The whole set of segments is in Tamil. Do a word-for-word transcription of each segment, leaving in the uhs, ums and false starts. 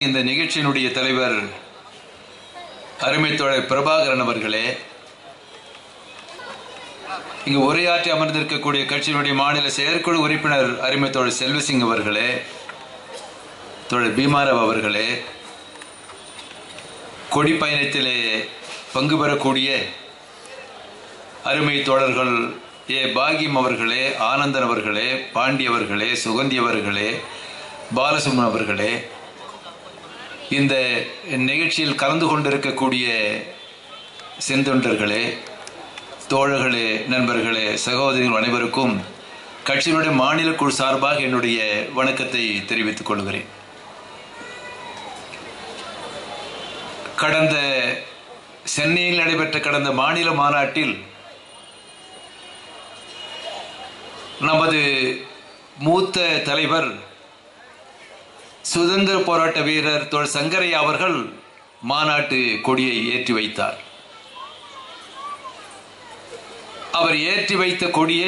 இந்த நிகழ்ச்சியினுடைய தலைவர் அருமை தோழர் பிரபாகரன் அவர்களே, இங்கு உரையாற்றி அமர்ந்திருக்கக்கூடிய கட்சியினுடைய மாநில செயற்குழு உறுப்பினர் அருமை தோழர் செல்வசிங் அவர்களே, தோழர் பீமாராவ் அவர்களே, கொடி பயணத்திலே பங்கு பெறக்கூடிய அருமை தோழர்கள் ஏ பாகியம் அவர்களே, ஆனந்தன் அவர்களே, பாண்டி அவர்களே, சுகந்தி அவர்களே, பாலசுப்ரமணியன் அவர்களே, இந்த நிகழ்ச்சியில் கலந்து கொண்டிருக்கக்கூடிய செந்தொண்டர்களே, தோழர்களே, நண்பர்களே, சகோதரிகள் அனைவருக்கும் கட்சியினுடைய மாநில குழு சார்பாக என்னுடைய வணக்கத்தை தெரிவித்துக் கொள்கிறேன். கடந்த சென்னையில் நடைபெற்ற கடந்த மாநில மாநாட்டில் நமது மூத்த தலைவர் சுதந்திர போராட்ட வீரர் தோழர் சங்கரையா அவர்கள் மாநாட்டு கொடியை ஏற்றி வைத்தார். அவர் ஏற்றி வைத்த கொடியை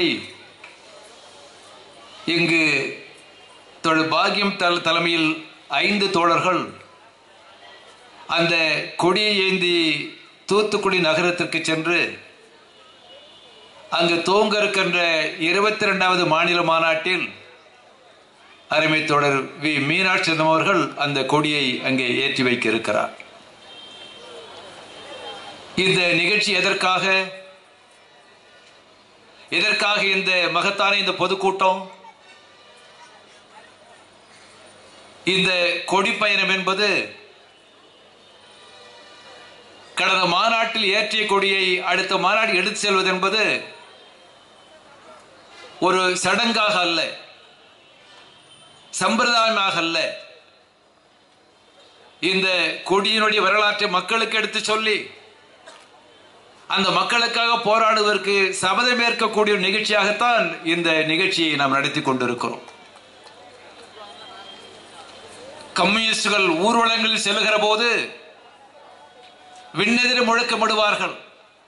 இங்கு தோழர் பாகியம் தலைமையில் ஐந்து தோழர்கள் அந்த கொடியை ஏந்தி தூத்துக்குடி நகரத்திற்கு சென்று அங்கு துவங்க இருக்கின்ற இருபத்தி இரண்டாவது மாநில மாநாட்டில் அருமை தோழர் வி மீனாட்சி அவர்கள் அந்த கொடியை அங்கே ஏற்றி வைக்க இருக்கிறார். இந்த நிகழ்ச்சி எதற்காக எதற்காக இந்த மகத்தான இந்த பொதுக்கூட்டம்? இந்த கொடி பயணம் என்பது கடந்த மாநாட்டில் ஏற்றிய கொடியை அடுத்த மாநாட்டில் எடுத்து செல்வது என்பது ஒரு சடங்காக அல்ல, சம்பிரதாயமாக அல்ல. இந்த கொடியினுடைய வரலாற்றை மக்களுக்கு எடுத்து சொல்லி அந்த மக்களுக்காக போராடுவதற்கு சபதம் ஏற்கக்கூடிய நிகழ்ச்சியாகத்தான் இந்த நிகழ்ச்சியை நாம் நடத்தி கொண்டிருக்கிறோம். கம்யூனிஸ்டுகள் ஊர்வலங்களில் செல்லுகிற போது விண்ணெதிர முழக்கமிடுவார்கள்.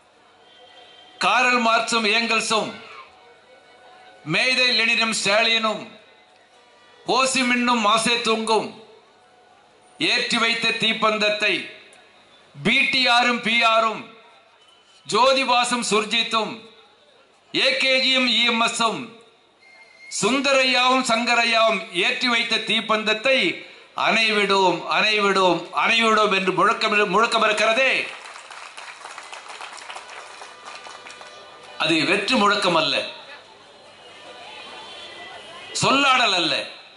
காரல் மார்க்சும் ஏங்கல்ஸும் மேதை லெனினும் ஸ்டாலினும் ஓசிமின்னும் மாசே தூங்கும் ஏற்றி வைத்த தீப்பந்தத்தை பிடிஆரும் பிஆரும் ஜோதிபாசும் சுர்ஜித்தும் ஏகேஜியும் இஎம்எஸும் சுந்தரையாவும் சங்கரையாவும் ஏற்றி வைத்த தீப்பந்தத்தை அணைவிடும் அணைவிடும் அணைவிடும் என்று முழக்கம் முழக்கம் இருக்கிறதே, அது வெற்று முழக்கம் அல்ல, சொல்லாடல் அல்ல.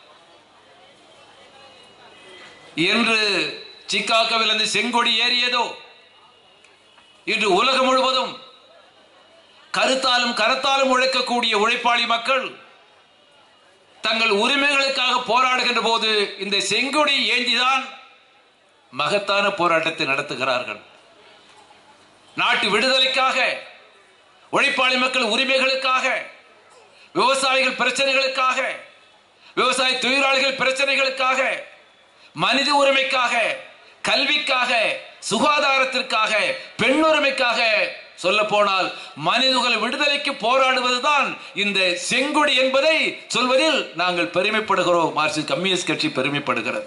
என்று சிக்காகோவில் இருந்து செங்கொடி ஏறியதோ இன்று உலகம் முழுவதும் கருத்தாலும் கரத்தாலும் உழைக்கக்கூடிய உழைப்பாளி மக்கள் தங்கள் உரிமைகளுக்காக போராடுகின்ற போது இந்த செங்கொடி ஏந்திதான் மகத்தான போராட்டத்தை நடத்துகிறார்கள். நாட்டு விடுதலைக்காக, உழைப்பாளி மக்கள் உரிமைகளுக்காக, விவசாயிகள் பிரச்சனைகளுக்காக, விவசாய தொழிலாளிகள் பிரச்சனைகளுக்காக, மனித உரிமைக்காக, கல்விக்காக, சுகாதாரத்திற்காக, பெண் உரிமைக்காக, சொல்ல போனால் மனிதர்கள் விடுதலைக்கு போராடுவதுதான் இந்த செங்கொடி என்பதை சொல்வதில் நாங்கள் பெருமைப்படுகிறோம். மார்க்சிஸ்ட் கம்யூனிஸ்ட் கட்சி பெருமைப்படுகிறது.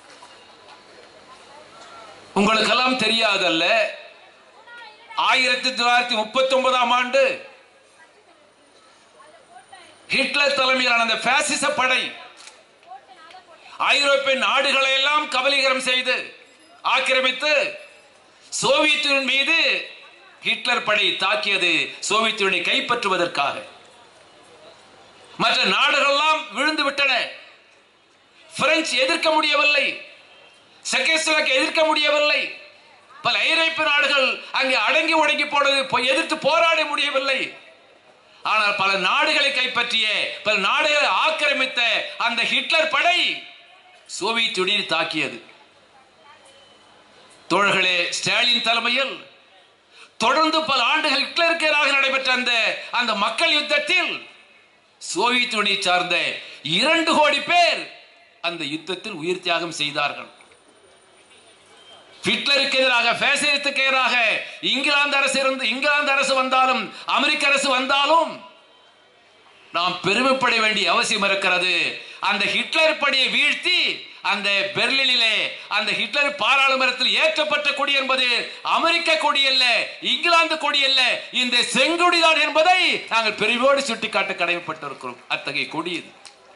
உங்களுக்கெல்லாம் தெரியாதல்ல, ஆயிரத்தி தொள்ளாயிரத்தி முப்பத்தி ஒன்பதாம் ஆண்டு ஹிட்லர் தலைமையிலான அந்த பாசிச படை ஐரோப்பிய நாடுகளை எல்லாம் கபலீகரம் செய்து ஆக்கிரமித்து சோவியத் யூனியன் மீது ஹிட்லர் படை தாக்கியது. சோவியத் யூனியனை கைப்பற்றுவதற்காக மற்ற நாடுகள் எல்லாம் விழுந்து விட்டன. பிரெஞ்சு எதிர்க்க முடியவில்லை, செக்கோஸ்லோவாக்கியா எதிர்க்க முடியவில்லை, பல ஐரோப்பிய நாடுகள் அங்கே அடங்கி ஒடுங்கி போனது, எதிர்த்து போராட முடியவில்லை. ஆனால் பல நாடுகளை கைப்பற்றிய, பல நாடுகளை ஆக்கிரமித்த அந்த ஹிட்லர் படை சோவியத் யூனியனை தாக்கியது. தோழர்களே, ஸ்டாலின் தலைமையில் தொடர்ந்து பல ஆண்டுகள் ஹிட்லருக்கு எதிராக நடைபெற்ற அந்த அந்த மக்கள் யுத்தத்தில் சோவியத் யூனியனை சார்ந்த இரண்டு கோடி பேர் அந்த யுத்தத்தில் உயிர் தியாகம் செய்தார்கள். ஹிட்லருக்கு எதிராக, பாசிசத்துக்கு எதிராக இங்கிலாந்து அரசு இருந்து இங்கிலாந்து அரசு வந்தாலும் அமெரிக்க அரசு வந்தாலும் நாம் பெருமைப்பட வேண்டிய அவசியம் இருக்கிறது. அந்த ஹிட்லர் படையை வீழ்த்தி அந்த பெர்லினிலே அந்த ஹிட்லர் பாராளுமன்றத்தில் ஏற்றப்பட்ட கொடி என்பது அமெரிக்க கொடி அல்ல, இங்கிலாந்து கொடி அல்ல, இந்த செங்கொடிதான் என்பதை நாங்கள் பெரியோடு சுட்டிக்காட்ட கடமைப்பட்டிருக்கிறோம். அத்தகைய கொடி இது.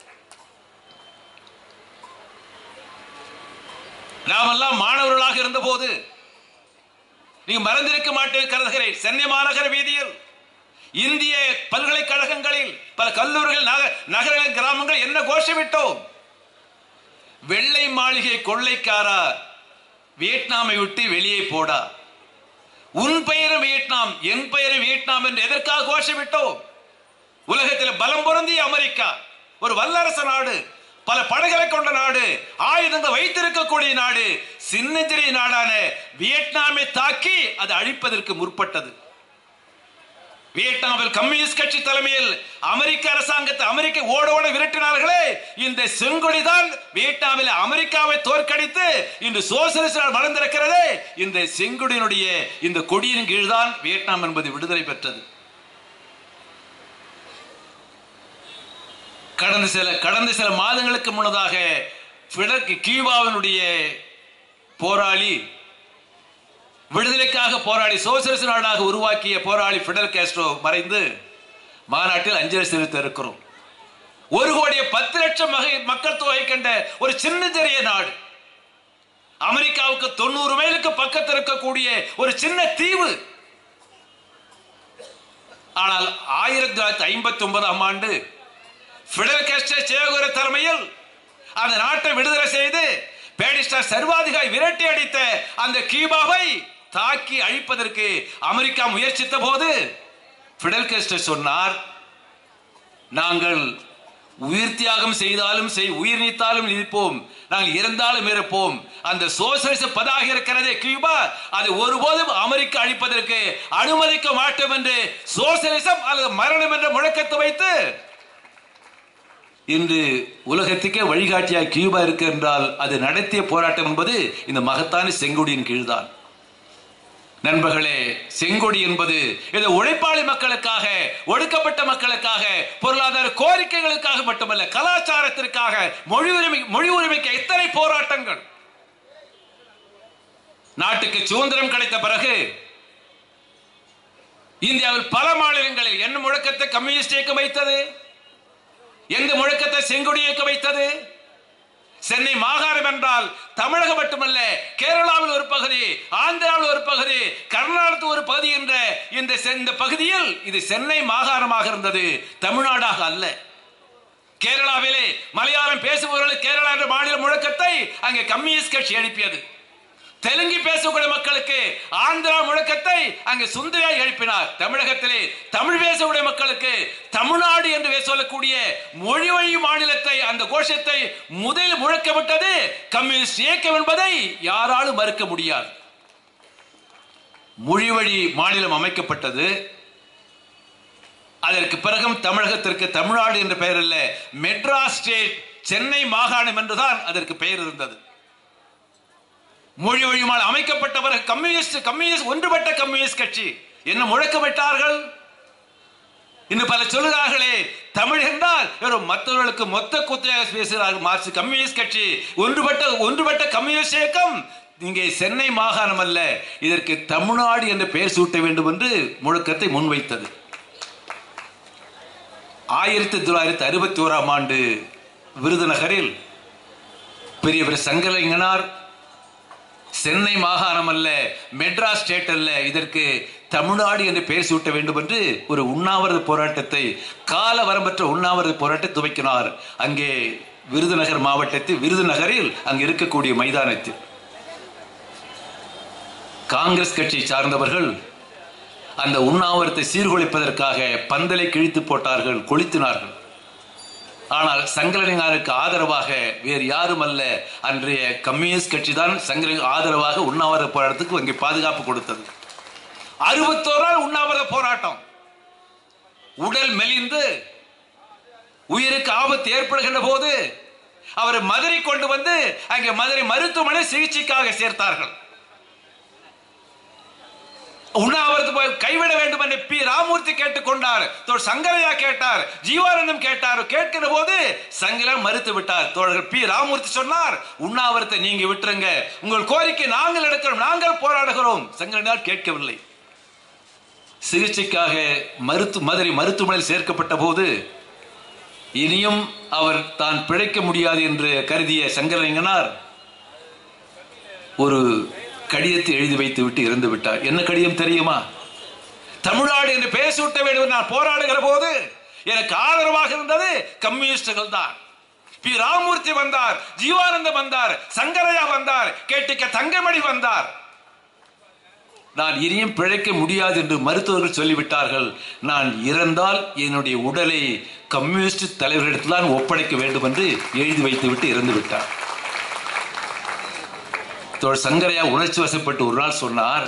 நாமெல்லாம் மாணவர்களாக இருந்த போது நீங்க மறந்திருக்க மாட்டேன் கருதுகிறேன், சென்னை மாநகர வீதியில் இந்திய பல்கலைக்கழகங்களில் பல கல்லூரிகள் நகரங்கள் கிராமங்கள் என்ன கோஷமிட்டோம்? வெள்ளை மாளிகை கொள்ளைக்காரா, வியட்நாமை விட்டு வெளியே போடா, உன் பெயரும் வியட்நாம் என் பெயரும் வியட்நாம் என்று எதற்காக கோஷமிட்டோம்? உலகத்தில் பலம் பொருந்திய அமெரிக்கா ஒரு வல்லரசு நாடு, பல படைகளை கொண்ட நாடு, ஆயுதங்கள் வைத்திருக்கக்கூடிய நாடு, சின்னஞ்சிறிய நாடான வியட்நாமை தாக்கி அதை அழிப்பதற்கு முற்பட்டது. வியட்நாமில் கம்யூனிஸ்ட் கட்சி தலைமையில் அமெரிக்க அரசாங்கத்தை அமெரிக்க ஓடோட விரட்டினார்களே, இந்த செங்கொடிதான் வியட்நாமில் அமெரிக்காவை தோற்கடித்து இன்று சோசியலிஸ்ட் வளர்ந்திருக்கிறது. இந்த செங்கொடியினுடைய இந்த கொடியின் கீழ்தான் வியட்நாம் என்பது விடுதலை பெற்றது. கடந்த சில கடந்த சில மாதங்களுக்கு முன்னதாக கியூபாவினுடைய போராளி, விடுதலைக்காக போராடி சோசியலிச நாடாக உருவாக்கிய போராளி பிடல் காஸ்ட்ரோ மறைந்து மாநாட்டில் அஞ்சலி செலுத்த இருக்கிறோம். ஒரு கோடியே பத்து லட்சம் மக்கள் தொகை கண்ட ஒரு சின்ன சிறிய நாடு, அமெரிக்காவுக்கு தொண்ணூறு மைலுக்கு பக்கத்தில் இருக்கக்கூடிய ஒரு சின்ன தீவு. ஆனால் ஆயிரத்தி தொள்ளாயிரத்தி ஐம்பத்தி ஒன்பதாம் ஆண்டு பிடல் காஸ்ட்ரோ சேகுவேரா தலைமையில் அந்த நாட்டை விடுதலை செய்து பேடிஸ்டர் சர்வாதிகாரி விரட்டி அடித்த அந்த கியூபாவை தாக்கி அழிப்பதற்கு அமெரிக்கா முயற்சித்த போது பிடல் காஸ்ட்ரோ சொன்னார், நாங்கள் உயிர் தியாகம் செய்தாலும் செய் உயிர் நீத்தாலும் இருப்போம், நாங்கள் இறந்தாலும் இருப்போம். அந்த சோசியலிச பதாகை இருக்கிறதே கியூபா, அதை ஒருபோதும் அமெரிக்கா அழிப்பதற்கு அனுமதிக்க மாட்டோம் என்று சோசியலிசம் அல்லது மரணம் என்ற முழக்கத்தை வைத்து இன்று உலகத்துக்கே வழிகாட்டியாக கியூபா இருக்கு என்றால் அது நடத்திய போராட்டம் என்பது இந்த மகத்தான செங்கொடியின் கீழ்தான். நண்பர்களே, செங்கொடி என்பது இது உழைப்பாளி மக்களுக்காக, ஒடுக்கப்பட்ட மக்களுக்காக, பொருளாதார கோரிக்கைகளுக்காக மட்டுமல்ல, கலாச்சாரத்திற்காக, மொழி உரிமை மொழி உரிமைக்கு எத்தனை போராட்டங்கள். நாட்டுக்கு சுதந்திரம் கிடைத்த பிறகு இந்தியாவில் பல மாநிலங்களில் என்ன முழக்கத்தை கம்யூனிஸ்ட் இயக்கம் வைத்தது? எந்த முழக்கத்தை செங்கொடி இயக்க வைத்தது? சென்னை மாகாணம் என்றால் தமிழகம் மட்டுமல்ல, கேரளாவில் ஒரு பகுதி, ஆந்திராவில் ஒரு பகுதி, கர்நாடகத்தில் ஒரு பகுதி என்ற இந்த பகுதியில் இது சென்னை மாகாணமாக இருந்தது, தமிழ்நாடாக அல்ல. கேரளாவிலே மலையாளம் பேசுபவர்கள் கேரளா என்ற மாநில முழக்கத்தை அங்கே கம்யூனிஸ்ட் கட்சி எழுப்பியது. தெலுங்கு பேசக்கூடிய மக்களுக்கு ஆந்திரா முழக்கத்தை அங்கே சுந்தரியாய் எழுப்பினார். தமிழகத்திலே தமிழ் பேசக்கூடிய மக்களுக்கு தமிழ்நாடு என்று சொல்லக்கூடிய மொழி வழி மாநிலத்தை, அந்த கோஷத்தை முதலில் முழக்கமிட்டது கம்யூனிஸ்ட் இயக்கம் என்பதை யாராலும் மறுக்க முடியாது. மொழி வழி மாநிலம் அமைக்கப்பட்டது. அதற்கு பிறகும் தமிழகத்திற்கு தமிழ்நாடு என்ற பெயர் அல்ல, மெட்ராஸ் ஸ்டேட், சென்னை மாகாணம் என்றுதான் அதற்கு பெயர் இருந்தது. மொழி வழிமால் அமைக்கப்பட்டவர்கள் கம்யூனிஸ்ட் கம்யூனிஸ்ட் ஒன்றுபட்ட கம்யூனிஸ்ட் கட்சி என்ன முழக்கமிட்டார்கள்? இன்னும் பல சொல்லுகிறார்களே, தமிழ் என்றால் வெறும் மற்றவர்களுக்கு மொத்த குத்தையாக பேசுகிறார்கள். மார்க்சிஸ்ட் கம்யூனிஸ்ட் கட்சி ஒன்றுபட்ட ஒன்றுபட்ட கம்யூனிஸ்ட் இயக்கம் இங்கே சென்னை மாகாணம் அல்ல, இதற்கு தமிழ்நாடு என்று பெயர் சூட்ட வேண்டும் என்று முழக்கத்தை முன்வைத்தது. ஆயிரத்தி தொள்ளாயிரத்தி அறுபத்தி ஓராம் ஆண்டு விருதுநகரில் பெரியவர் சங்கரலிங்கனார் சென்னை மாகாணம் அல்ல, மெட்ராஸ் ஸ்டேட் அல்ல, இதற்கு தமிழ்நாடு என்று பெயர் சூட்ட வேண்டும் என்று ஒரு உண்ணாவிரத போராட்டத்தை, கால வரம்பற்ற உண்ணாவிரத போராட்டத்தை துவக்கினார். அங்கே விருதுநகர் மாவட்டத்தில் விருதுநகரில் அங்கு இருக்கக்கூடிய மைதானத்தில் காங்கிரஸ் கட்சியை சார்ந்தவர்கள் அந்த உண்ணாவிரத்தை சீர்குலைப்பதற்காக பந்தலை கிழித்து போட்டார்கள், கொளுத்தினார்கள். ஆனால் சங்கரலிங்கருக்கு ஆதரவாக வேறு யாரும் அல்ல, அன்றைய கம்யூனிஸ்ட் கட்சி தான் சங்கரலிங்க ஆதரவாக உண்ணாவிரத போராட்டத்துக்கு அங்கே பாதுகாப்பு கொடுத்தது. அறுபத்தோரால் உண்ணாவிரத போராட்டம். உடல் மெலிந்து உயிருக்கு ஆபத்து ஏற்படுகின்ற போது அவரை மதுரை கொண்டு வந்து அங்கே மதுரை மருத்துவமனை சிகிச்சைக்காக சேர்த்தார்கள். உண்ணாவிரதத்தை கைவிட வேண்டும் என்று பி ராமூர்த்தி கேட்டுக்கொண்டார். தோழர் சங்கரையா கேட்டார், ஜீவானந்தம் கேட்டார். கேட்கிற போது சங்கரா மறுத்து விட்டார். தோழர் பி ராமூர்த்தி சொன்னார், உண்ணாவிரத்தை நீங்க விட்டுருங்க, உங்கள் கோரிக்கை நாங்கள் எடுக்கிறோம், நாங்கள் போராடுகிறோம். சங்கரனால் கேட்கவில்லை. சிகிச்சைக்காக மருத்து மதுரை மருத்துவமனையில் சேர்க்கப்பட்ட போது இனியும் அவர் தான் பிழைக்க முடியாது என்று கருதிய சங்கரலிங்கனார் ஒரு கடிதத்தை எழுதி வைத்து விட்டு இறந்து விட்டார். என்ன கடிதம் தெரியுமா? தமிழ்நாடு என்று பேச விட்ட வேண்டும். நான் போராடுகிற போது எனக்கு ஆதரவாக இருந்தது கம்யூனிஸ்டுகள் தான். பி ராமூர்த்தி வந்தார், ஜீவானந்தம் வந்தார், சங்கரையா வந்தார், கேட்டுக்க தங்கமணி வந்தார். நான் இனியும் பிழைக்க முடியாது என்று மருத்துவர்கள் சொல்லிவிட்டார்கள். நான் இறந்தால் என்னுடைய உடலை கம்யூனிஸ்ட் தலைவர்களிடத்தில் தான் ஒப்படைக்க வேண்டும் என்று எழுதி வைத்து விட்டு இறந்து விட்டார். தோழர் சங்கரையா உணர்ச்சி வசப்பட்டு ஒரு நாள் சொன்னார்,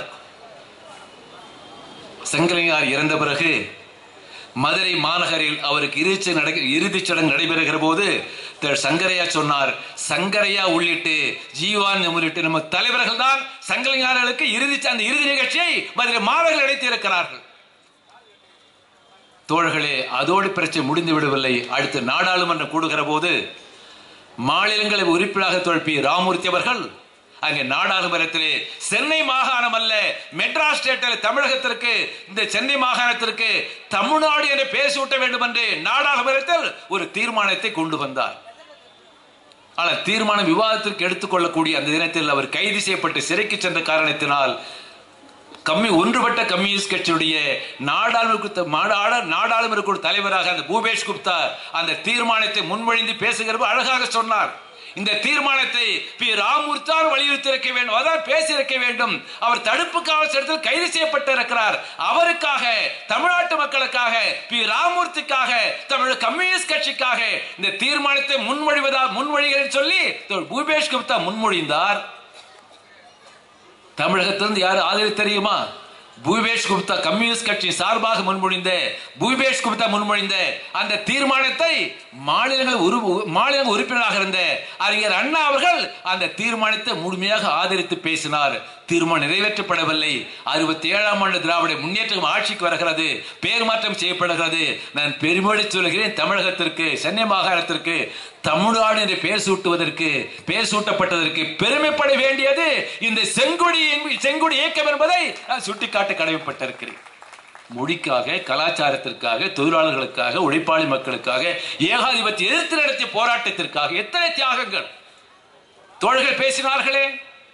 சங்கரையார் இறந்த பிறகு மதுரை மாநகரில் அவருக்கு இறுதிச் சடங்கு நடைபெறுகிற போது சங்கரையா சொன்னார், சங்கரையா உள்ளிட்டு ஜீவானந்தம் உள்ளிட்டு நம்ம தலைவர்கள் தான் சங்கரையார்களுக்கு இறுதி அந்த இறுதி நிகழ்ச்சியை மதுரை மாநகரில் நடத்தி இருக்கிறார்கள். தோழர்களே, அதோடு பிரச்சனை முடிந்து விடவில்லை. அடுத்து நாடாளுமன்றம் கூடுகிற போது மாநிலங்களை உறுப்பினராக தோழர் பி ராமூர்த்தி அவர்கள் அங்கே நாடாளுமன்றத்திலே சென்னை மாகாணம் அல்ல, மெட்ராஸ் ஸ்டேட்டில் தமிழகத்திற்கு இந்த சென்னை மாகாணத்திற்கு தமிழ்நாடு என்று பேசிவிட்ட வேண்டும் என்று நாடாளுமன்றத்தில் ஒரு தீர்மானத்தை கொண்டு வந்தார். ஆனால் தீர்மானம் விவாதத்திற்கு எடுத்துக்கொள்ளக்கூடிய அந்த தினத்தில் அவர் கைது செய்யப்பட்டு சிறைக்கு சென்ற காரணத்தினால் கம்மி ஒன்றுபட்ட கம்யூனிஸ்ட் கட்சியுடைய நாடாளுமன்ற நாடாளுமன்ற தலைவராக அந்த பூபேஷ் குப்தா அந்த தீர்மானத்தை முன்மொழிந்து பேசுகிற அழகாக சொன்னார். இந்த தீர்மானத்தை பி ராமூர்த்தி வலியுறுத்தி இருக்க வேண்டும், அதான் பேசியிருக்க வேண்டும். அவர் தடுப்பு காவல் சட்டத்தில் கைது செய்யப்பட்டிருக்கிறார். அவருக்காக, தமிழ்நாட்டு மக்களுக்காக, பி ராமூர்த்திக்காக, தமிழ் கம்யூனிஸ்ட் கட்சிக்காக இந்த தீர்மானத்தை முன்மொழிவதா முன்மொழிகிறேன் சொல்லி பூபேஷ் குப்தா முன்மொழிந்தார். தமிழகத்திலிருந்து யார் ஆதரவு தெரியுமா? பூபேஷ் குப்தா கம்யூனிஸ்ட் கட்சி சார்பாக முன்மொழிந்த பூபேஷ் குப்தா முன்மொழிந்த அந்த தீர்மானத்தை மாநிலங்கள் மாநில உறுப்பினராக இருந்த அறிஞர் அண்ணா அவர்கள் அந்த தீர்மானத்தை முழுமையாக ஆதரித்து பேசினார். தீர்மானம் நிறைவேற்றப்படவில்லை. அறுபத்தி ஏழாம் ஆண்டு திராவிட முன்னேற்றம் ஆட்சிக்கு வருகிறது, பெயர் மாற்றம் செய்யப்படுகிறது. நான் பெருமொழி சொல்கிறேன், தமிழகத்திற்கு சென்னை மாகாணத்திற்கு தமிழ்நாடு என்று பெயர் சூட்டுவதற்கு பெயர் சூட்டப்பட்டதற்கு பெருமைப்பட வேண்டியது இந்த செங்கொடி செங்கொடி இயக்கம் என்பதை நான் சுட்டிக்காட்ட கடமைப்பட்டிருக்கிறேன். மொழிக்காக, கலாச்சாரத்திற்காக, தொழிலாளர்களுக்காக, உழைப்பாளி மக்களுக்காக, ஏகாதிபத்திய எதிர்த்து நடத்திய போராட்டத்திற்காக எத்தனை தியாகங்கள் தோழர்கள் பேசினார்களே.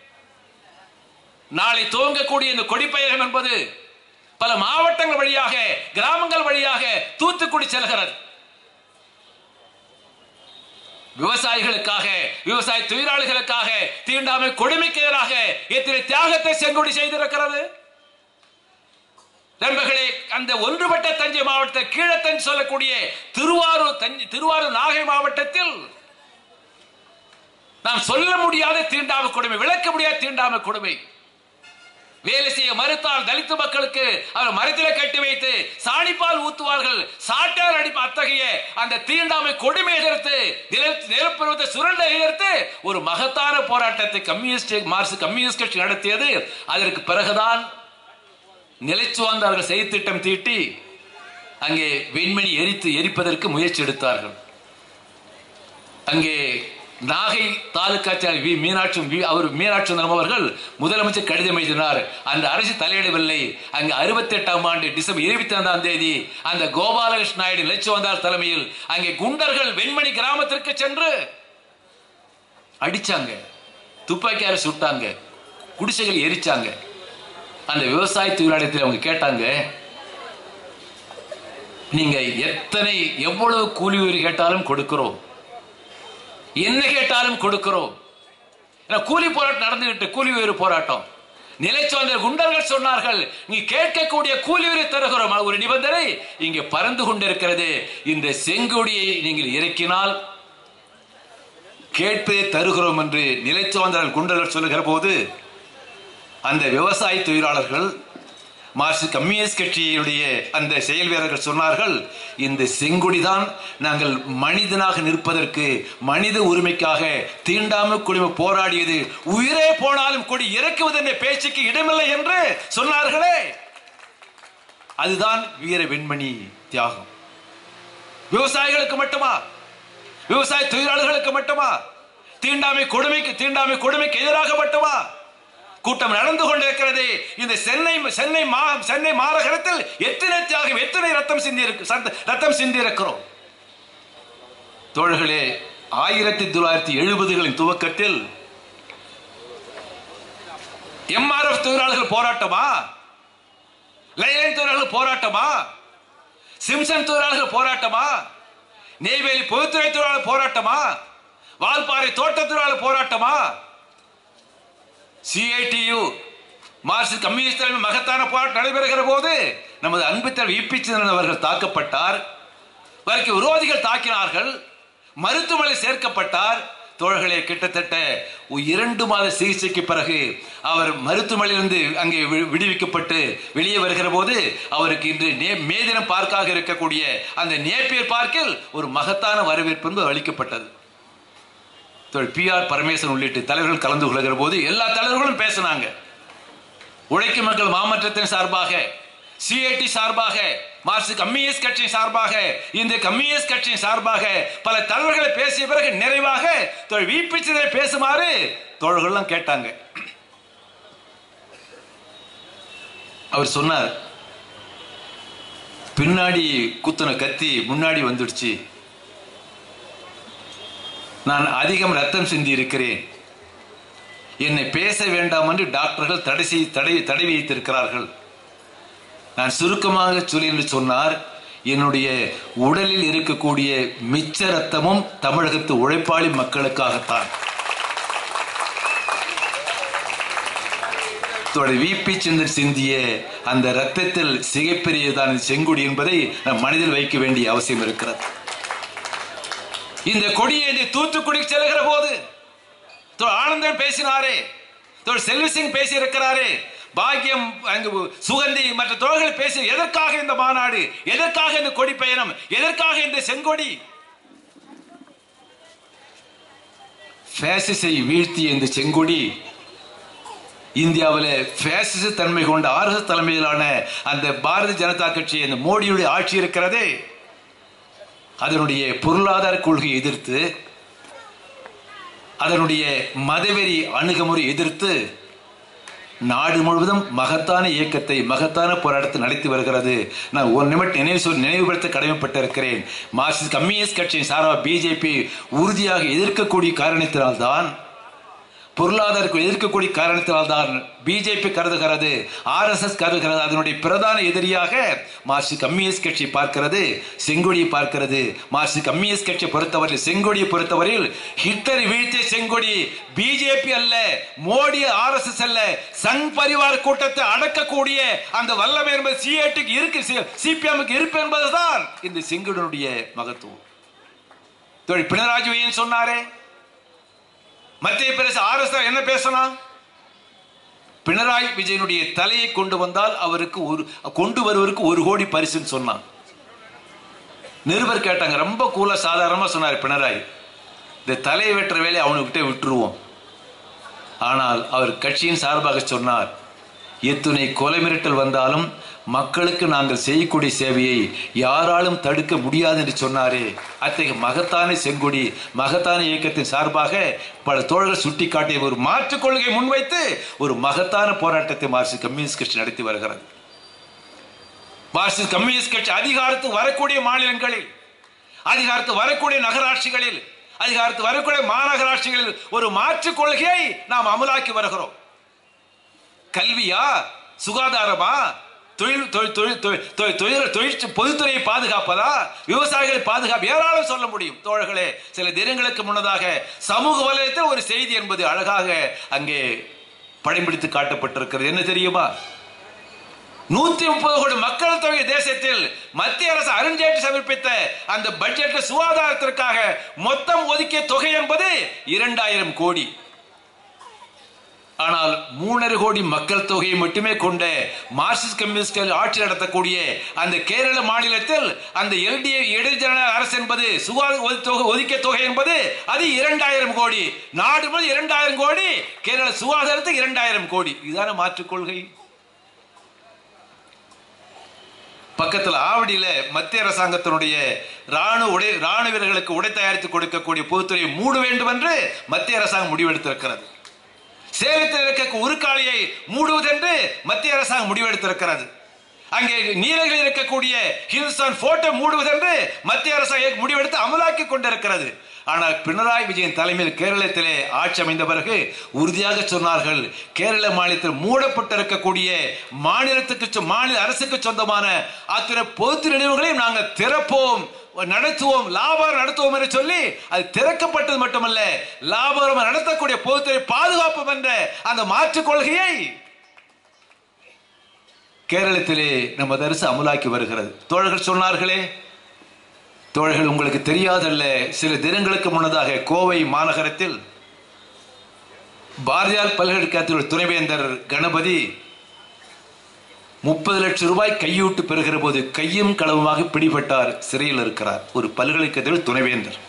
நாளை துவங்கக்கூடிய இந்த கொடிப்பயணம் என்பது பல மாவட்டங்கள் வழியாக, கிராமங்கள் வழியாக தூத்துக்குடி செல்கிறது. விவசாயிகளுக்காக, விவசாய தொழிலாளிகளுக்காக, தீண்டாமை கொடுமைக்கு எதிராக எத்தனை தியாகத்தை செங்கொடி செய்திருக்கிறது. நண்பர்களே, அந்த ஒன்றுபட்ட தஞ்சை மாவட்ட கீழத்தஞ்சை சொல்லக்கூடிய திருவாரூர் திருவாரூர் நாகை மாவட்டத்தில் நாம் சொல்ல முடியாத தீண்டாமை கொடுமை, விளக்க முடியாத தீண்டாமை கொடுமை. வேலை செய்ய மறுத்தால் தலித்து மக்களுக்கு அவர் மரத்திலே கட்டி வைத்து சாணிப்பால் ஊத்துவார்கள், சாட்டார் அடிப்பு. அத்தகைய அந்த தீண்டாமை கொடுமை எதிர்த்து, நிலப்பெறுவதை சுரண்டை எதிர்த்து ஒரு மகத்தான போராட்டத்தை கம்யூனிஸ்ட் மார்க்சிஸ்ட் கம்யூனிஸ்ட் கட்சி நடத்தியது. அதற்கு பிறகுதான் நிலைச்சுவார்ந்தார்கள் செய்தி திட்டம் தீட்டி அங்கே வெண்மணி எரித்து எரிப்பதற்கு முயற்சி எடுத்தார்கள். அங்கே நாகை தாலுகா செயலர் வி மீனாட்சி அவர் மீனாட்சி அவர்கள் முதலமைச்சர் கடிதம் எழுதினார். அந்த அரசு தலையிடவில்லை. அங்கு அறுபத்தி எட்டாம் ஆண்டு டிசம்பர் இருபத்தி ஐந்தாம் தேதி அந்த கோபாலகிருஷ்ண நாயுடு நிலைச்சுவந்தார் தலைமையில் அங்கே குண்டர்கள் வெண்மணி கிராமத்திற்கு சென்று அடிச்சாங்க, துப்பாக்கியார சுட்டாங்க, குடிசைகள் எரிச்சாங்க. அந்த விவசாய தொழிலாளத்தில் அவங்க கேட்டாங்க, நீங்க எத்தனை எவ்வளவு கூலி உயிர் கேட்டாலும் கொடுக்கிறோம், என்ன கேட்டாலும் கொடுக்கிறோம். கூலி போராட்டம் நடந்துகிட்டு, கூலி உயிர் போராட்டம். நிலைச்சுவந்த குண்டர்கள் சொன்னார்கள், நீ கேட்கக்கூடிய கூலி உயிரை தருகிறோம். ஒரு நிபந்தனை இங்கே பறந்து கொண்டிருக்கிறது, இந்த செங்கொடியை நீங்கள் இறக்கினால் கேட்பதை தருகிறோம் என்று நிலைச்சுவந்த குண்டர்கள் சொல்லுகிற போது அந்த விவசாய தொழிலாளர்கள் மார்க்சிஸ்ட் கம்யூனிஸ்ட் கட்சியுடைய அந்த செயல் வீரர்கள் சொன்னார்கள், இந்த செங்கொடிதான் நாங்கள் மனிதனாக நிற்பதற்கு, மனித உரிமைக்காக தீண்டாமை குடிமை போராடியது, உயிரே போனாலும் கொடி இறக்குவது என்ற பேச்சுக்கு இடமில்லை என்று சொன்னார்களே, அதுதான் வீர வெண்மணி தியாகம். விவசாயிகளுக்கு மட்டுமா? விவசாய தொழிலாளர்களுக்கு மட்டுமா? தீண்டாமை கொடுமைக்கு தீண்டாமை கொடுமைக்கு எதிராக மட்டுமா கூட்டம் நடந்து கொண்டிருக்கிறது? இந்த சென்னை சென்னை சென்னை மாநகரத்தில் எத்தனை தியாகம், எத்தனை ரத்தம் சிந்தி ரத்தம் சிந்தி இருக்கிறோம் தோழர்களே. ஆயிரத்தி தொள்ளாயிரத்தி எழுபதுகளின் துவக்கத்தில் எம்ஆர்எஃப் தொழிலாளர்கள் போராட்டமா, லைன் தொழிலாளர்கள் போராட்டமா, சிம்சன் தொழிலாளர்கள் போராட்டமா, நெய்வேலி பொதுத்துறை தொழிலாளர் போராட்டமா, வால்பாறை தோட்ட தொழிலாளர் போராட்டமா, சிஐடியு மார்க்சிஸ்ட் கம்யூனிஸ்ட் தலைமை மகத்தான போராட்டம் நடைபெறுகிற போது நமது அன்பு தலைவர் இபி சிதம்பரம் அவர்கள் தாக்கப்பட்டார். அவருக்கு விரோதிகள் தாக்கினார்கள், மருத்துவமனையில் சேர்க்கப்பட்டார். தோழர்களே, கிட்டத்தட்ட இரண்டு மாத சிகிச்சைக்கு பிறகு அவர் மருத்துவமனையிலிருந்து அங்கே விடுவிக்கப்பட்டு வெளியே வருகிற போது அவருக்கு இன்று மே தினம் பார்க்காக இருக்கக்கூடிய அந்த நேப்பியர் பார்க்கில் ஒரு மகத்தான வரவேற்பு என்பது அளிக்கப்பட்டது. பி ஆர் பரமேஸ்வரன் உள்ளிட்ட தலைவர்கள் கலந்து கொள்கிற போது எல்லா தலைவர்களும் பேசினாங்க. உழைக்கும் மக்கள் மாமன்றத்தின் சார்பாக, சிஐடி சார்பாக, மார்க்சிஸ்ட் கம்யூனிஸ்ட் கட்சியின் சார்பாக, இந்த கம்யூனிஸ்ட் கட்சியின் சார்பாக பல தலைவர்களை பேசிய பிறகு நிறைவாக விபி சிதம்பரம் பேசுமாறு தோழர்கள் கேட்டாங்க. அவர் சொன்னார், பின்னாடி குத்துன கத்தி முன்னாடி வந்துடுச்சு, நான் அதிகம் ரத்தம் சிந்தி இருக்கிறேன், என்னை பேச வேண்டாம் என்று டாக்டர்கள் தடை தடை தடை வைத்திருக்கிறார்கள். நான் சுருக்கமாக சொல்லி என்று சொன்னார், என்னுடைய உடலில் இருக்கக்கூடிய மிச்ச ரத்தமும் தமிழகத்து உழைப்பாளி மக்களுக்காகத்தான். விபி சிதம்பரம் சிந்திய அந்த ரத்தத்தில் சிகைப்பெரியதான் செங்கொடி என்பதை நம் மனதில் வைக்க வேண்டிய அவசியம் இருக்கிறது. இந்த கொடியை தூத்துக்குடிக்கு செல்கிற போது ஆனந்தன் பேசினாரே, செல்வசிங் பேசி இருக்கிறாரே, பாக்கியம் சுகந்தி மற்ற தோழர்கள் பேசி, எதற்காக இந்த மாநாடு, எதற்காக இந்த கொடி பயணம், எதற்காக இந்த செங்கொடி? பேசிசை வீழ்த்திய இந்த செங்கொடி இந்தியாவில் பேசிச தன்மை கொண்ட ஆர்எஸ்எஸ் தலைமையிலான அந்த பாரதிய ஜனதா கட்சி, அந்த மோடியுடைய ஆட்சி இருக்கிறது, அதனுடைய பொருளாதார கொள்கையை எதிர்த்து, அதனுடைய மதவெறி அணுகுமுறை எதிர்த்து நாடு முழுவதும் மகத்தான இயக்கத்தை, மகத்தான போராட்டத்தை நடத்தி வருகிறது. நான் ஒரு நிமிடம் நினைவு நினைவுபடுத்த கடமைப்பட்டிருக்கிறேன். மார்க்சிஸ்ட் கம்யூனிஸ்ட் கட்சியின் சார்பாக பிஜேபி உறுதியாக எதிர்க்கக்கூடிய காரணத்தினால்தான், பொருளாதாரத்தை எதிர்க்கக்கூடிய காரணத்தினால் தான் பிஜேபி கருதுகிறது, ஆர் எஸ் எஸ் கருதுகிறது, அதனுடைய பிரதான எதிரியாக மார்க்சிஸ்ட் கம்யூனிஸ்ட் கட்சி பார்க்கிறது, செங்கொடியை பார்க்கிறது. மார்க்சிஸ்ட் கம்யூனிஸ்ட் கட்சி பொறுத்தவரையில், செங்கொடியை பொறுத்தவரையில் ஹிட்லர் வீழ்த்திய செங்கொடி பிஜேபி அல்ல, மோடி ஆர் எஸ் எஸ் அல்ல, சங் பரிவார் கூட்டத்தை அடக்கக்கூடிய அந்த வல்லமை என்பது சிஐடிக்கு இருக்கு, சிபிஎம்க்கு இருப்பு என்பதுதான் இந்த செங்கொடியுடைய மகத்துவம். பினராயி விஜயன் சொன்னாரே, மத்திய பிரதேச ஆர் எஸ் எஸ் என்ன பேசினா, பினராயி விஜயனுடைய தலையை கொண்டு வந்தால் அவருக்கு ஒரு கொண்டு வருவதற்கு ஒரு கோடி பரிசுன்னு சொன்னான். நிருபர் கேட்டாங்க, ரொம்ப கூலா சாதாரணமா சொன்னார் பினராயி, இந்த தலையை வெட்டுற வேலையை அவனுக்கிட்டே விட்டுருவோம். ஆனால் அவர் கட்சியின் சார்பாக சொன்னார், எத்துணை கொலை மிரட்டல் வந்தாலும் மக்களுக்கு நாங்கள் செய்யக்கூடிய சேவையை யாராலும் தடுக்க முடியாது என்று சொன்னாரே. அத்தகைய மகத்தான செங்கொடி, மகத்தான இயக்கத்தின் சார்பாக பல தோழர்கள் சுட்டிக்காட்டிய ஒரு மாற்றுக் கொள்கையை முன்வைத்து ஒரு மகத்தான போராட்டத்தை மார்க்சிஸ்ட் கம்யூனிஸ்ட் கட்சி நடத்தி வருகிறது. மார்க்சிஸ்ட் கம்யூனிஸ்ட் கட்சி அதிகாரத்துக்கு வரக்கூடிய மாநிலங்களில், அதிகாரத்துக்கு வரக்கூடிய நகராட்சிகளில், அதிகாரத்துக்கு வரக்கூடிய மாநகராட்சிகளில் ஒரு மாற்றுக் கொள்கையை நாம் அமலாக்கி வருகிறோம். கல்வியா, சுகாதாரமா, தொழில் தொழில் பொதுத்துறையை பாதுகாப்பதா, விவசாயிகளை பாதுகாப்பு, ஏராளம் சொல்ல முடியும் தோழர்களே. சில தினங்களுக்கு முன்னதாக சமூக வலையத்தில் ஒரு செய்தி என்பது அழகாக அங்கே படம்பிடித்து காட்டப்பட்டிருக்கிறது. என்ன தெரியுமா? நூத்தி முப்பது கோடி மக்கள் தொகை தேசத்தில் மத்திய அரசு அருண்ஜேட்லி சமர்ப்பித்த அந்த பட்ஜெட் சுகாதாரத்திற்காக மொத்தம் ஒதுக்கிய தொகை என்பது இரண்டாயிரம் கோடி. ஆனால் மூணரை கோடி மக்கள் தொகையை மட்டுமே கொண்ட மார்க்சிஸ்ட் கம்யூனிஸ்ட்கள் ஆட்சி நடத்தக்கூடிய அந்த கேரள மாநிலத்தில் அந்த எல்டிஏ இடைஜன அரசு என்பது சுகாதார ஒதுக்கிய தொகை என்பது அது இரண்டாயிரம் கோடி. நாடு முழுவதும் இரண்டாயிரம் கோடி, கேரள சுகாதாரத்துக்கு இரண்டாயிரம் கோடி. இதுதான மாற்றுக் கொள்கை. பக்கத்தில் ஆவடியில மத்திய அரசாங்கத்தினுடைய ராணுவ உடை ராணுவ வீரர்களுக்கு உடை தயாரித்து கொடுக்கக்கூடிய பொதுத்துறையை மூட வேண்டும் என்று மத்திய அரசாங்கம் முடிவெடுத்திருக்கிறது. சேலத்தில் இருக்க உருக்காலையை மூடுவதென்று மத்திய அரசாங்கம் முடிவெடுத்திருக்கிறது. அங்கே நீலகிரியில் இருக்கக்கூடிய ஹிந்துஸ்தான் போர்ட்டை மூடுவதென்று மத்திய அரசாங்கம் முடிவெடுத்து அமலாக்கி கொண்டிருக்கிறது. ஆனால் பினராயி விஜயன் தலைமையில் கேரளத்திலே ஆட்சி அமைந்த பிறகு உறுதியாக சொன்னார்கள், கேரள மாநிலத்தில் மூடப்பட்டிருக்கக்கூடிய மாநிலத்துக்கு மாநில அரசுக்கு சொந்தமான அத்தனை பொது நினைவுகளையும் நாங்கள் திறப்போம், நடத்துவோம், லாபம் நடத்துவோம் என்று சொல்லி அது திறக்கப்பட்டது மட்டுமல்ல, லாபம் நடத்தக்கூடிய பொதுத்துறை பாதுகாப்போம் என்ற அந்த மாற்றுக் கொள்கையை கேரளத்திலே நமது அரசு அமலாக்கி வருகிறது. தோழர்கள் சொன்னார்களே, தோழர்கள் உங்களுக்கு தெரியாதல்ல, சில தினங்களுக்கு முன்னதாக கோவை மாநகரத்தில் பாரதியார் பல்கலைக்கழகத்தில் துணைவேந்தர் கணபதி முப்பது லட்சம் ரூபாய் கையூட்டு பெறுகிற போது கையும் களவுமாக பிடிபட்டார், சிறையில் இருக்கிறார். ஒரு பல்கலைக்கழகத்தில் துணைவேந்தர்.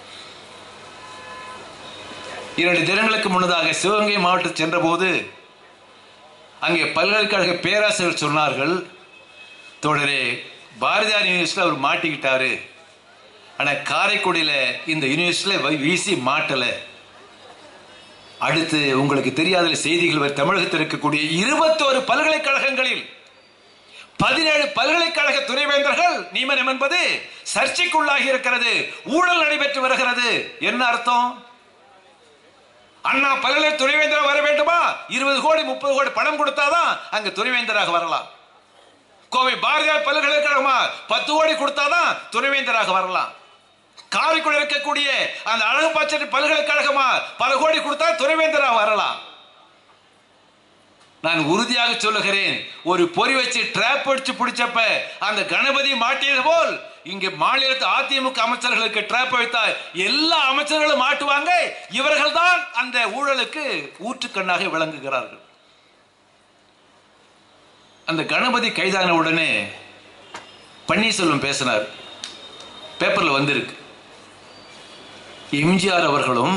இரண்டு தினங்களுக்கு முன்னதாக சிவகங்கை மாவட்டத்தில் சென்ற போது அங்கே பல்கலைக்கழக பேராசிரியர் சொன்னார்கள், தோழரே பாரதியார் யூனிவர்சிட்டியில் அவர் மாட்டிக்கிட்டாரு, ஆனால் காரைக்குடியில் இந்த யூனிவர்சிட்டியில் வீசி மாட்டல. அடுத்து உங்களுக்கு தெரியாத செய்திகள், தமிழகத்தில் இருக்கக்கூடிய இருபத்தோரு பல்கலைக்கழகங்களில் பதினேழு பல்கலைக்கழக துணைவேந்தர்கள் நியமனம் என்பது சர்ச்சைக்குள்ளாகி இருக்கிறது, ஊழல் நடைபெற்று வருகிறது. என்ன அர்த்தம்? அண்ணா பல்கலை துணைவேந்தராக வர வேண்டுமா? இருபது கோடி முப்பது கோடி பணம் கொடுத்தாதான் அங்க துணைவேந்தராக வரலாம். கோவை பாரதியார் பல்கலைக்கழகமா பத்து கோடி கொடுத்தாதான் துணைவேந்தராக வரலாம். காரைக்குடி இருக்கக்கூடிய அந்த அழகு பச்சை பல்கலைக்கழகமா பல கோடி கொடுத்தா துணைவேந்தராக வரலாம். நான் உறுதியாக சொல்லுகிறேன், ஒரு பொறி வச்சு டிராப் அடிச்சு பிடிச்சப்ப அந்த கணபதி மாட்டியது போல் இங்கே மாநிலத்து அதிமுக அமைச்சர்களுக்கு டிராப் வைத்தா எல்லா அமைச்சர்களும் மாட்டுவாங்க. இவர்கள் தான் அந்த ஊழலுக்கு ஊற்றுக்கண்ணாக விளங்குகிறார்கள். அந்த கணபதி கைதான உடனே பன்னீர்செல்வம் பேசினார், பேப்பர்ல வந்திருக்கு. எம்ஜிஆர் அவர்களும்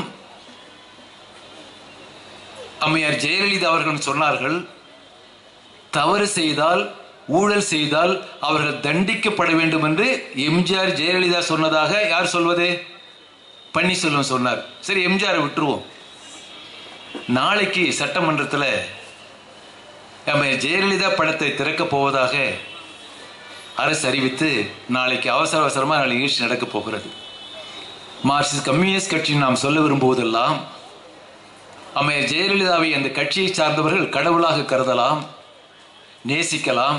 அம்மையார் ஜெயலலிதா அவர்கள் சொன்னார்கள், தவறு செய்தால் ஊழல் செய்தால் அவர்கள் தண்டிக்கப்பட வேண்டும் என்று எம்ஜிஆர் ஜெயலலிதா சொன்னதாக யார் சொல்வது? பன்னீர்செல்வம் சொன்னார். சரி, எம்ஜிஆரை விட்டுருவோம். நாளைக்கு சட்டமன்றத்தில் அம்மையார் ஜெயலலிதா படத்தை திறக்கப் போவதாக அரசு அறிவித்து நாளைக்கு அவசர அவசரமாக நாளை நிகழ்ச்சி நடக்கப் போகிறது. மார்க்சிஸ்ட் கம்யூனிஸ்ட் கட்சி நாம் சொல்ல விரும்புவதெல்லாம், அம்மையார் ஜெயலலிதாவை அந்த கட்சியை சார்ந்தவர்கள் கடவுளாக கருதலாம், நேசிக்கலாம்,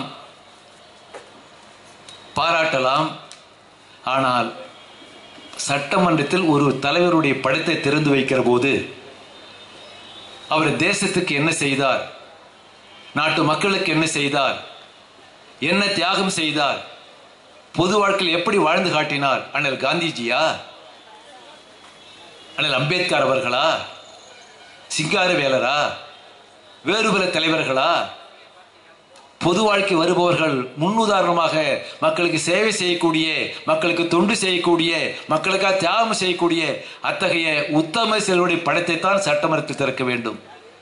பாராட்டலாம். ஆனால் சட்டமன்றத்தில் ஒரு தலைவருடைய படத்தை திறந்து வைக்கிற போது அவர் தேசத்துக்கு என்ன செய்தார், நாட்டு மக்களுக்கு என்ன செய்தார், என்ன தியாகம் செய்தார், பொது வாழ்க்கையில் எப்படி வாழ்ந்து காட்டினார், அண்ணல் காந்திஜியா, அண்ணல் அம்பேத்கர் அவர்களா, சிங்காரவேலரா, வேறு பல தலைவர்களா? பொது வாழ்க்கை வருபவர்கள் முன்னுதாரணமாக மக்களுக்கு சேவை செய்யக்கூடிய, மக்களுக்கு தொண்டு செய்யக்கூடிய, மக்களுக்காக தியாகம் செய்யக்கூடிய அத்தகைய உத்தம செல்வனுடைய படத்தை தான் சட்டமன்றத்தில் திறக்க வேண்டும்.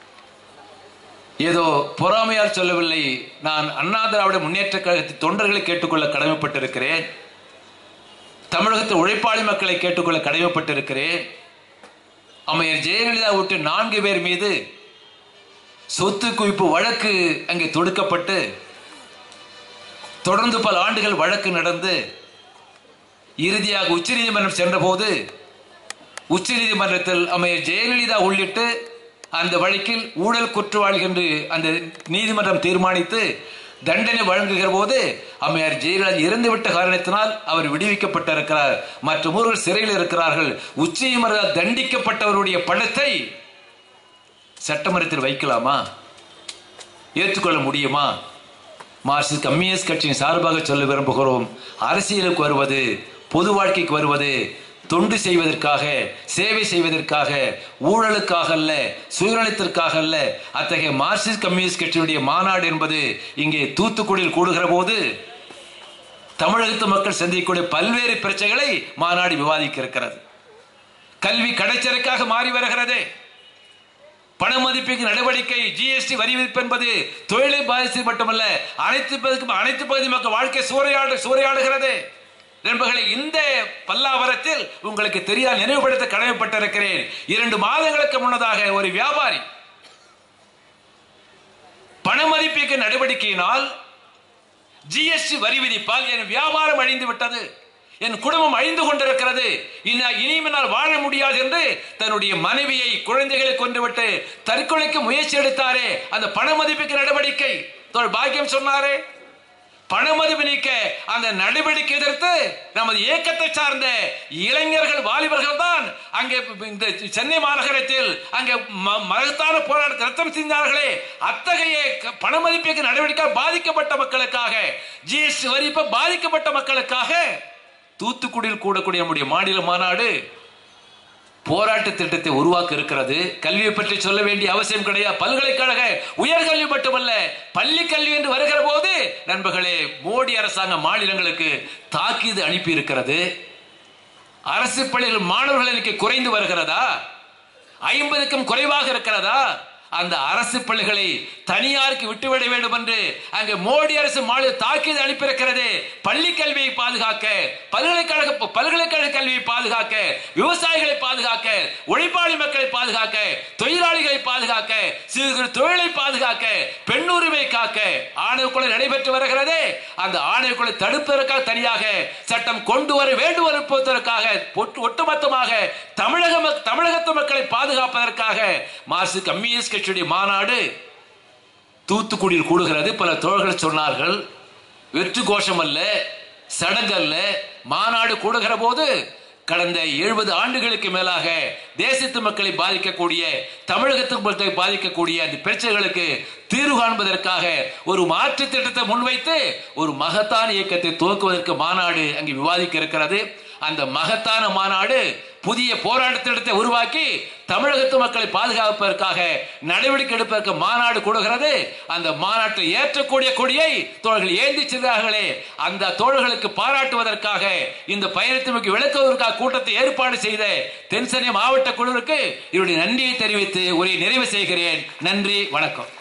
ஏதோ பொறாமையால் சொல்லவில்லை. நான் அண்ணா திராவிட முன்னேற்ற கழகத்தின் தொண்டர்களை கேட்டுக்கொள்ள கடமைப்பட்டிருக்கிறேன். தமிழகத்தில் உழைப்பாளி மக்களை கேட்டுக்கொள்ள கடமைப்பட்டிருக்கிறேன். அம்மையார் ஜெயலலிதா விட்டு நான்கு பேர் மீது சொத்து குவிப்பு வழக்கு அங்கே தொடுக்கப்பட்டு தொடர்ந்து பல ஆண்டுகள் வழக்கு நடந்து இறுதியாக உச்ச நீதிமன்றம் சென்ற போது உச்ச நீதிமன்றத்தில் அம்மையார் ஜெயலலிதா உள்ளிட்டு அந்த வழக்கில் ஊழல் குற்றவாளி என்று அந்த நீதிமன்றம் தீர்மானித்து தண்டனை வழங்குகிற போது அம்மையார் ஜெயலலிதா இறந்துவிட்ட காரணத்தினால் அவர் விடுவிக்கப்பட்டிருக்கிறார். மற்ற ஊர்கள் சிறையில் இருக்கிறார்கள். உச்ச நீதிமன்றம் தண்டிக்கப்பட்டவருடைய பணத்தை சட்டமன்றத்தில் வைக்கலாமா? ஏற்றுக்கொள்ள முடியுமா? மார்க்சிஸ்ட் கம்யூனிஸ்ட் கட்சியின் சார்பாக சொல்ல விரும்புகிறோம், அரசியலுக்கு வருவது, பொது வாழ்க்கைக்கு வருவது, தொண்டு செய்வதற்காக, சேவை செய்வதற்காக, ஊழலுக்காக அல்ல, சுயநலத்திற்காக அல்ல. அத்தகைய மார்க்சிஸ்ட் கம்யூனிஸ்ட் கட்சியினுடைய மாநாடு என்பது இங்கே தூத்துக்குடியில் கூடுகிற போது தமிழகத்து மக்கள் சந்திக்கக்கூடிய பல்வேறு பிரச்சனைகளை மாநாடு விவாதிக்க இருக்கிறது. கல்வி கடைச்சலுக்காக மாறி வருகிறது. பண மதிப்பீட்டு நடவடிக்கை, ஜிஎஸ்டி வரி விதிப்பு என்பது தொழிலை பாதித்து மட்டுமல்ல, அனைத்து அனைத்து பகுதி மக்கள் வாழ்க்கை சூறையாடு சூறையாடுகிறது. நண்பர்களே, இந்த பல்லாவரத்தில் உங்களுக்கு தெரியாத நினைவுபடுத்த கடமைப்பட்டிருக்கிறேன். இரண்டு மாதங்களுக்கு முன்னதாக ஒரு வியாபாரி பண மதிப்பீட்டு நடவடிக்கையினால், ஜிஎஸ்டி வரி விதிப்பால் என் வியாபாரம் அழிந்து விட்டது, என் குடும்பம் அழிந்து கொண்டிருக்கிறது, இனிமேல் வாழ முடியாது என்று தன்னுடைய மனைவியை, குழந்தைகளை கொன்றுவிட்டு தற்கொலைக்கு முயற்சி எடுத்தாரே, அந்த பண மதிப்பீட்டு நடவடிக்கை பாக்கியம் சொன்னாரே, பண மதிப்பு நீக்க அந்த நடவடிக்கை எதிர்த்து நமது இயக்கத்தை சார்ந்த இளைஞர்கள், வாலிபர்கள் தான் அங்கே இந்த சென்னை மாநகரத்தில் அங்கே மகத்தான போராட்ட ரத்தம் சிந்தார்களே. அத்தகைய பண மதிப்பீட்டு நடவடிக்கை பாதிக்கப்பட்ட மக்களுக்காக, ஜிஎஸ்டி வரிப்பு பாதிக்கப்பட்ட மக்களுக்காக தூத்துக்குடியில் கூடக்கூடிய நம்முடைய மாநில மாநாடு போராட்ட திட்டத்தை உருவாக்க இருக்கிறது. கல்வியை பற்றி சொல்ல வேண்டிய அவசியம் கிடையாது. பல்கலைக்கழக உயர்கல்வி மட்டுமல்ல, பள்ளி கல்வி என்று வருகிற போது நண்பர்களே, மோடி அரசாங்கம் மாநிலங்களுக்கு தாக்கீது அனுப்பி இருக்கிறது. அரசு பள்ளிகள் மாணவர்கள் எண்ணிக்கை குறைந்து வருகிறதா? ஐம்பதுக்கும் குறைவாக இருக்கிறதா? அந்த அரசு பள்ளிகளை தனியாருக்கு விட்டுவிட வேண்டும் என்று அங்கே மோடி அரசு மாநில தாக்கீது அனுப்பியிருக்கிறது. பள்ளி கல்வியை பாதுகாக்க, பல்கலைக்கழக பல்கலைக்கழக கல்வியை பாதுகாக்க, விவசாயிகளை பாதுகாக்க, உழைப்பாளி மக்களை பாதுகாக்க, தொழிலாளிகளை பாதுகாக்க, சிறு தொழிலை பாதுகாக்க, பெண் உரிமை காக்க ஆணையக்குழு நடைபெற்று வருகிறது. அந்த ஆணையக்குழு தடுப்பதற்காக தனியாக சட்டம் கொண்டு வர வேண்டும் என்பதற்காக ஒட்டுமொத்தமாக தமிழக தமிழகத்து மக்களை பாதுகாப்பதற்காக மார்க்சிஸ்ட் கம்யூனிஸ்ட் கட்சியுடைய மாநாடு தூத்துக்குடியில் கூடுகிறது. பல தோழர்கள் சொன்னார்கள், வெற்று கோஷம் அல்ல, சடங்கு அல்ல. மாநாடு கூடுகிற போது கடந்த எழுபது ஆண்டுகளுக்கு மேலாக தேசத்து மக்களை பாதிக்கக்கூடிய, தமிழகத்து மக்களை பாதிக்கக்கூடிய அந்த பிரச்சனைகளுக்கு தீர்வு காண்பதற்காக ஒரு மாற்று திட்டத்தை முன்வைத்து ஒரு மகத்தான இயக்கத்தை துவக்குவதற்கு மாநாடு அங்கு விவாதிக்க இருக்கிறது. அந்த மகத்தான மாநாடு புதிய போராட்ட திட்டத்தை உருவாக்கி தமிழகத்து மக்களை பாதுகாப்பதற்காக நடவடிக்கை எடுப்பதற்கு மாநாடு கூடுகிறது. அந்த மாநாட்டில் ஏற்றக்கூடிய கொடியை தோழர்கள் ஏந்தி சென்றார்களே, அந்த தோழர்களுக்கு பாராட்டுவதற்காக, இந்த பயணத்திற்கு விளக்குவதற்காக கூட்டத்தை ஏற்பாடு செய்த தென்சென்னை மாவட்ட குழுவிற்கு என்னுடைய நன்றியை தெரிவித்து உரையை நிறைவு செய்கிறேன். நன்றி, வணக்கம்.